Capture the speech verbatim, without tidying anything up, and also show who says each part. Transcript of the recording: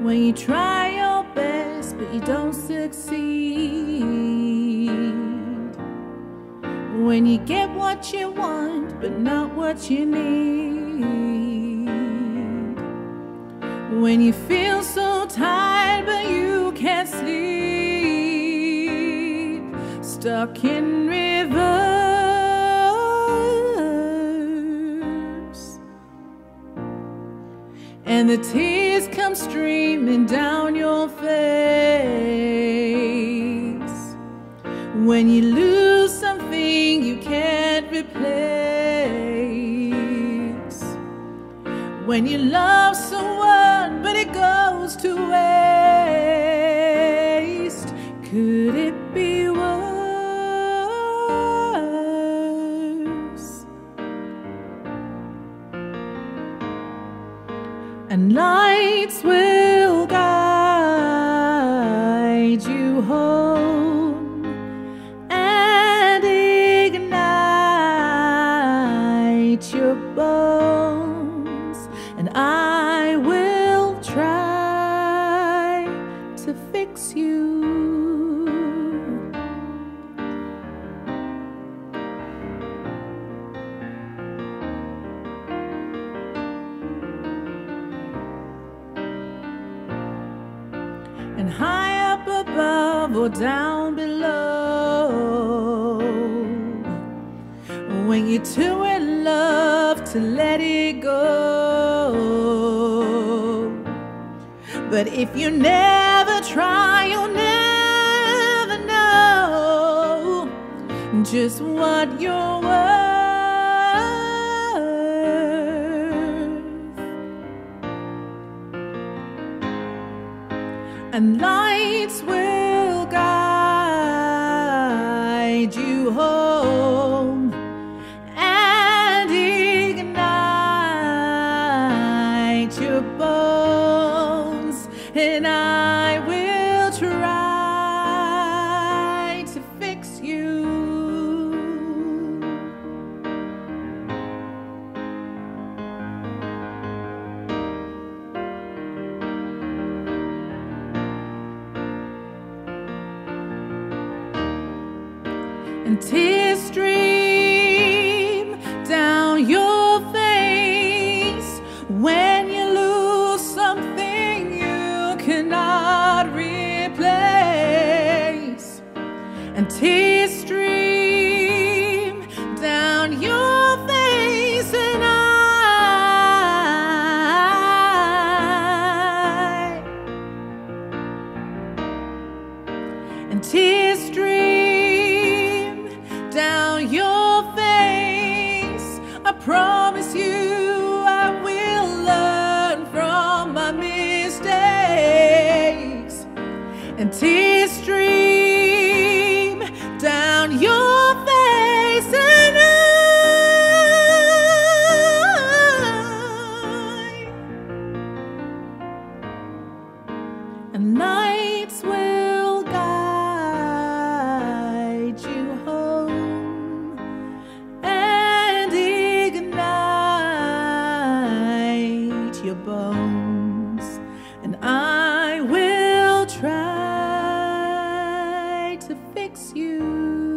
Speaker 1: when you try your best but you don't succeed, when you get what you want but not what you need, when you feel so tired but you can't sleep, stuck in reverse, and the tears come streaming down your face, when you lose something you can't replace, when you love someone but it goes to waste. Could it be worse? And lights will guide you home and ignite your bones, and I will try to fix you. And high up above or down below, when you're too in love to let it go. But if you never try, you'll never know just what you're worth. And lights will guide you home and ignite your bones, and I will try to fix you. And tears stream down your face when you lose something you cannot replace. And tears stream down your face, and I and tears stream down your face. I promise you I will learn from my mistakes. And tears stream down your face, and I and lights will guide you home and ignite your bones, and I will try to fix you.